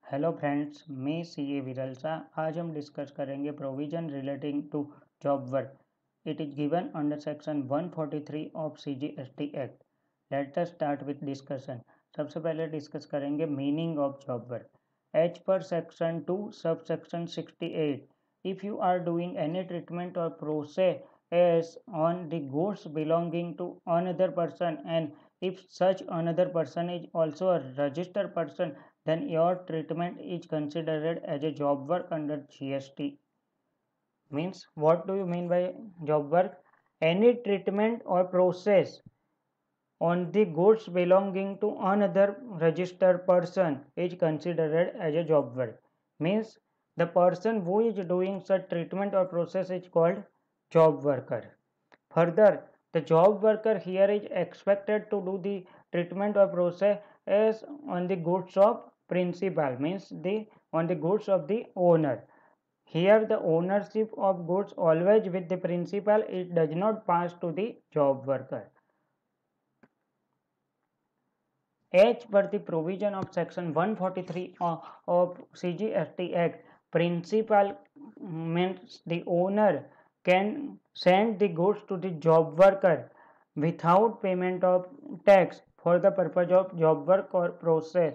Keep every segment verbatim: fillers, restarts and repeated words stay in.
Hello friends, मैं सी ए विरल शाह। आज हम डिस्कस करेंगे provision relating to job work. It is given under section one forty three of C G S T act. Let us start with discussion. सबसे पहले discuss करेंगे meaning of job work. As per section two sub section sixty eight, if you are doing any treatment or process on the goods belonging to another person, and if such another person is also a registered person, then your treatment is considered as a job work under G S T. Means, what do you mean by job work? Any treatment or process on the goods belonging to another registered person is considered as a job work. Means, the person who is doing such treatment or process is called job worker. Further, the job worker here is expected to do the treatment or process on the goods of principal, means the on the goods of the owner. Here the ownership of goods always with the principal, it does not pass to the job worker. As per the provision of section one forty-three of C G S T Act, principal means the owner can send the goods to the job worker without payment of tax for the purpose of job work or process.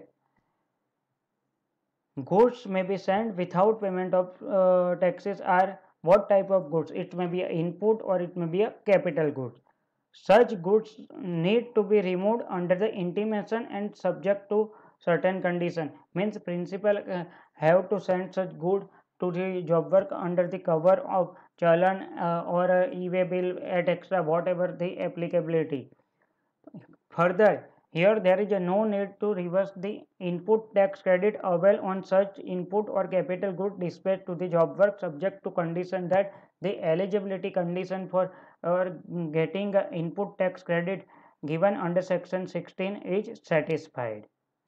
Goods may be sent without payment of uh, taxes are what type of goods? It may be an input or it may be a capital goods. Such goods need to be removed under the intimation and subject to certain condition. Means principal uh, have to send such good to the job work under the cover of challan uh, or uh, e-way bill et cetera, whatever the applicability. Further, here there is a no need to reverse the input tax credit available on such input or capital good dispatched to the job work, subject to condition that the eligibility condition for uh, getting input tax credit given under section sixteen is satisfied.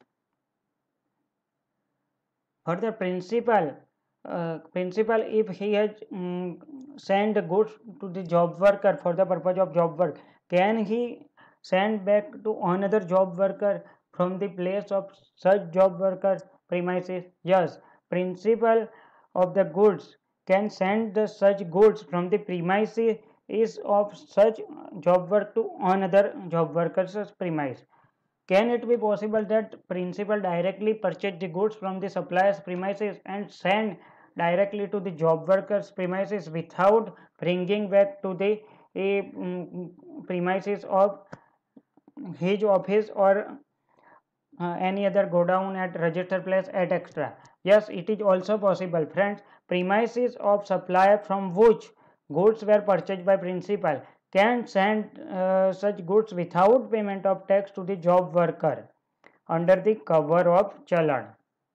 Further, principal uh, principal if he has um, sent goods to the job worker for the purpose of job work, can he send back to another job worker from the place of such job worker's premises? Yes, principal of the goods can send the such goods from the premises is of such job work to another job worker's premise. Can it be possible that principal directly purchase the goods from the supplier's premises and send directly to the job worker's premises without bringing back to the uh, premises of his office or uh, any other go down at register place at extra? Yes, it is also possible, friends. Premises of supplier from which goods were purchased by principal can send uh, such goods without payment of tax to the job worker under the cover of challan.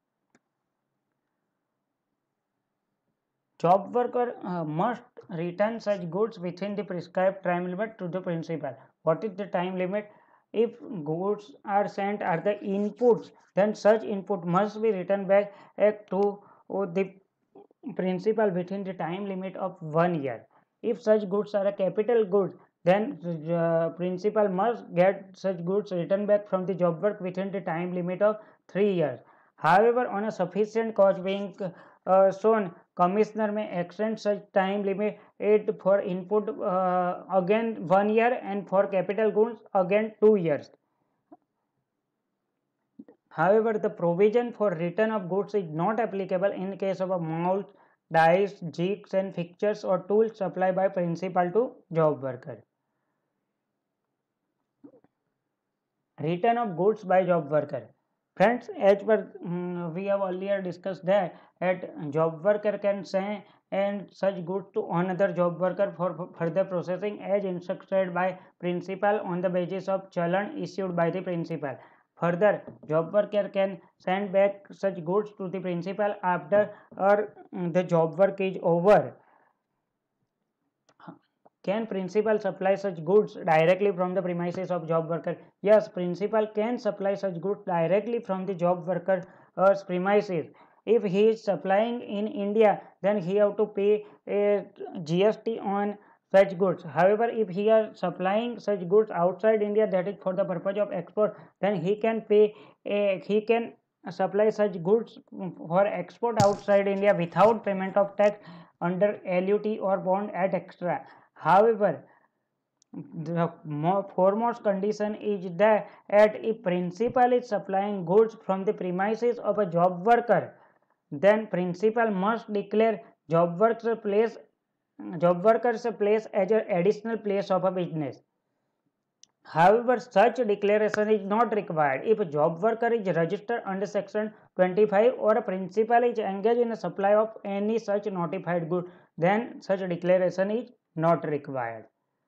Job worker uh, must return such goods within the prescribed time limit to the principal. What is the time limit? If goods are sent are the inputs, then such input must be returned back to the principal within the time limit of one year. If such goods are a capital goods, then uh, principal must get such goods returned back from the job work within the time limit of three years. However, on a sufficient cause being uh, shown, commissioner may extend such time limit for input uh, again one year and for capital goods again two years. However, the provision for return of goods is not applicable in case of a mold, dies, jigs and fixtures or tools supplied by principal to job worker. Return of goods by job worker. Friends, as per um, we have earlier discussed that at job worker can send and such goods to another job worker for further processing as instructed by principal on the basis of challan issued by the principal. Further, job worker can send back such goods to the principal after or um, the job work is over. Can principal supply such goods directly from the premises of job worker? Yes, principal can supply such goods directly from the job worker's premises. If he is supplying in India, then he have to pay a G S T on such goods. However, if he is supplying such goods outside India, that is for the purpose of export, then he can pay a, he can supply such goods for export outside India without payment of tax under L U T or bond at extra. However, the foremost condition is that if principal is supplying goods from the premises of a job worker, then principal must declare job worker's place job worker's place as an additional place of a business. However, such declaration is not required if a job worker is registered under section twenty-five or a principal is engaged in a supply of any such notified good, then such declaration is not required.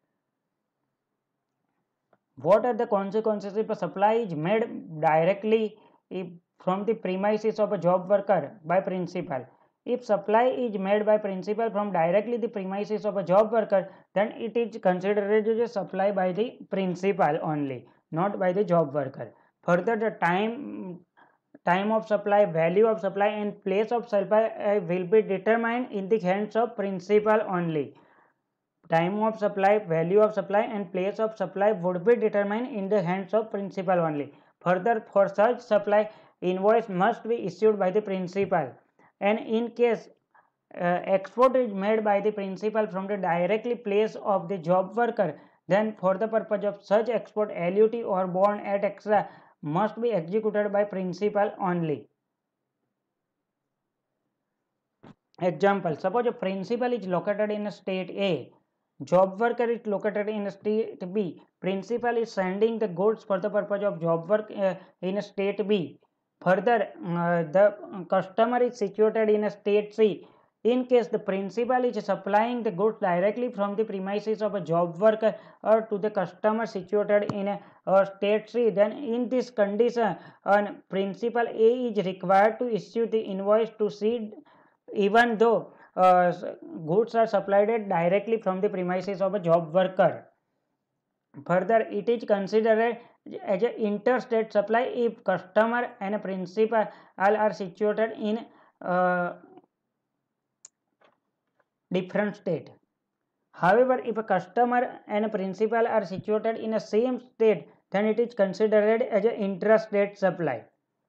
What are the consequences if a supply is made directly from the premises of a job worker by principal? If supply is made by principal from directly the premises of a job worker, then it is considered as a supply by the principal only, not by the job worker. Further, the time time of supply, value of supply and place of supply uh, will be determined in the hands of principal only. Time of supply, value of supply and place of supply would be determined in the hands of principal only. Further, for such supply, invoice must be issued by the principal, and in case uh, export is made by the principal from the directly place of the job worker, then for the purpose of such export, L U T or bond at extra must be executed by principal only. Example, suppose a principal is located in a state A, job worker is located in state B. Principal is sending the goods for the purpose of job work uh, in state B. Further, uh, the customer is situated in state C. In case the principal is supplying the goods directly from the premises of a job worker or to the customer situated in a, a state C, then in this condition, uh, principal A is required to issue the invoice to C, even though uh, goods are supplied directly from the premises of a job worker. Further, it is considered as an interstate supply if customer and a principal are situated in uh, different state. However, if a customer and a principal are situated in the same state, then it is considered as an intrastate supply.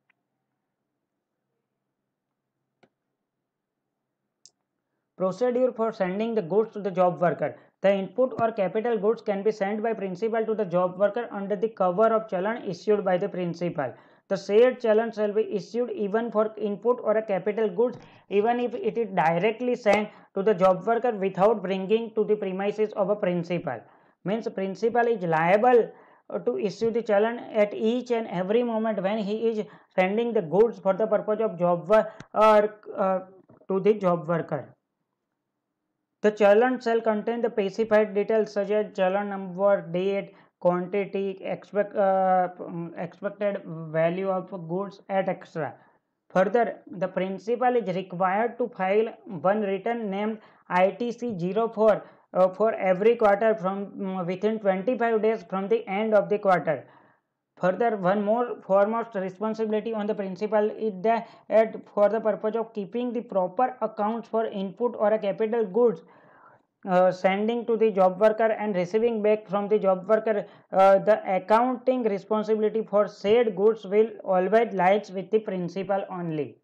Procedure for sending the goods to the job worker. The input or capital goods can be sent by principal to the job worker under the cover of challan issued by the principal. The said challan shall be issued even for input or a capital goods, even if it is directly sent to the job worker without bringing to the premises of a principal. Means principal is liable to issue the challan at each and every moment when he is sending the goods for the purpose of job work or uh, to the job worker. The challan shall contain the specified details such as challan number, date, quantity, expect, uh, expected value of goods et cetera. Further, the principal is required to file one return named I T C zero four uh, for every quarter from um, within twenty-five days from the end of the quarter. Further, one more foremost responsibility on the principal is that for the purpose of keeping the proper accounts for input or a capital goods uh, sending to the job worker and receiving back from the job worker, uh, the accounting responsibility for said goods will always lies with the principal only.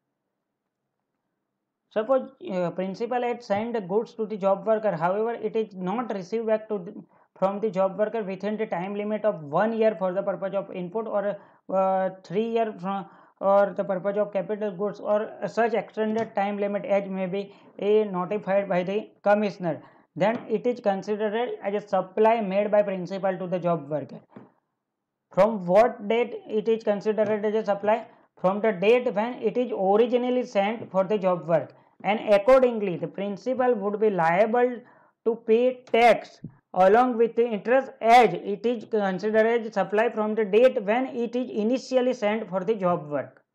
Suppose uh, principal had sent the goods to the job worker, however, it is not received back to the, from the job worker within the time limit of one year for the purpose of input or uh, three year from or the purpose of capital goods or such extended time limit as may be uh, notified by the commissioner, then it is considered as a supply made by principal to the job worker. From what date it is considered as a supply? From the date when it is originally sent for the job work, and accordingly the principal would be liable to pay tax along with the interest as it is considered as supply from the date when it is initially sent for the job work.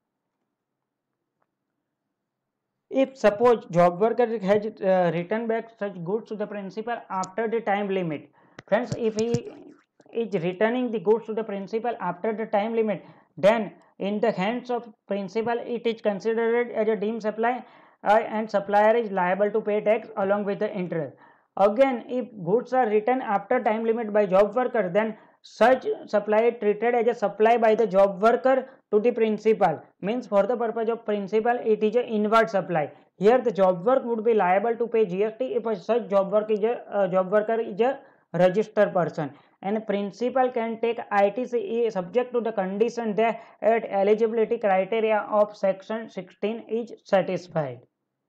If suppose job worker has uh, returned back such goods to the principal after the time limit, friends, if he is returning the goods to the principal after the time limit, then in the hands of principal it is considered as a deemed supply uh, and supplier is liable to pay tax along with the interest. Again, if goods are returned after time limit by job worker, then Such supply treated as a supply by the job worker to the principal, means for the purpose of principal it is a inward supply. Here the job work would be liable to pay G S T if such job work is a uh, job worker is a registered person, and principal can take I T C E subject to the condition that eligibility criteria of section sixteen is satisfied.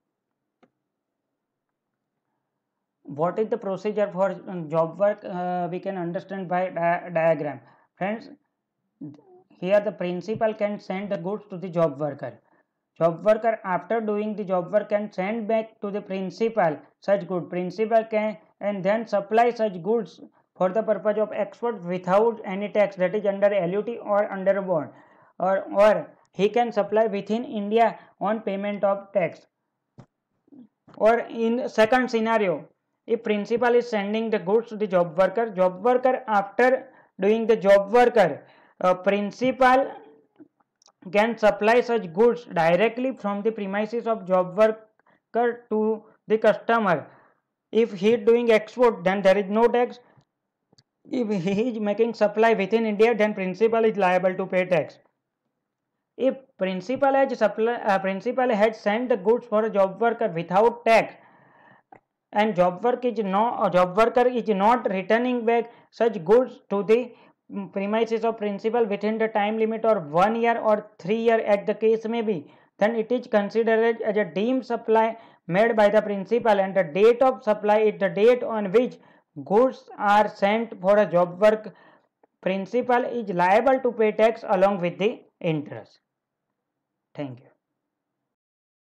What is the procedure for job work? Uh, we can understand by di diagram. Friends, here the principal can send the goods to the job worker. Job worker after doing the job work can send back to the principal such good. Principal can and then supply such goods for the purpose of export without any tax, that is under L U T or under bond, or, or he can supply within India on payment of tax. Or in second scenario, if principal is sending the goods to the job worker, job worker after doing the job worker, uh, principal can supply such goods directly from the premises of job worker to the customer. If he is doing export, then there is no tax. If he is making supply within India, then principal is liable to pay tax. If principal has supply, uh, principal has sent the goods for a job worker without tax, and job work is no job worker is not returning back such goods to the premises of principal within the time limit or one year or three year as the case may be, then it is considered as a deemed supply made by the principal, and the date of supply is the date on which goods are sent for a job work. Principal is liable to pay tax along with the interest. Thank you.